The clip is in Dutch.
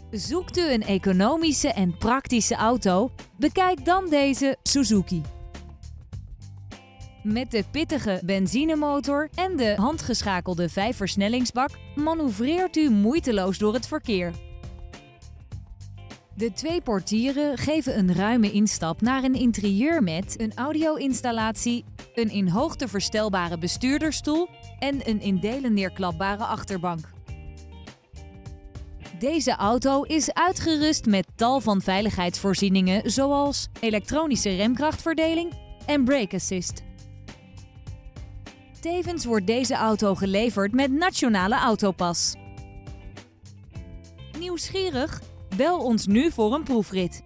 Zoekt u een economische en praktische auto? Bekijk dan deze Suzuki. Met de pittige benzinemotor en de handgeschakelde 5-versnellingsbak manoeuvreert u moeiteloos door het verkeer. De 2 portieren geven een ruime instap naar een interieur met een audio-installatie, een in hoogte verstelbare bestuurdersstoel en een in delen neerklapbare achterbank. Deze auto is uitgerust met tal van veiligheidsvoorzieningen zoals elektronische remkrachtverdeling en brake assist. Tevens wordt deze auto geleverd met Nationale Autopas. Nieuwsgierig? Bel ons nu voor een proefrit.